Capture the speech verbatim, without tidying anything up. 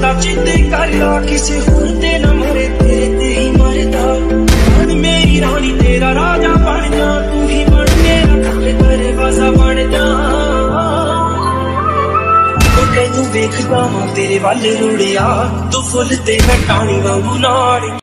दा चिते करदा किसे होर ते ना मरे तेरे ते ही मरदा बन मेरी रानी तेरा राजा बन जा तू ही बन मेरा घर दरवाजा बन जा तैनू वेखदा वां तेरे वल रुड़िया तू फुल ते मैं टाणी वांगू नाड़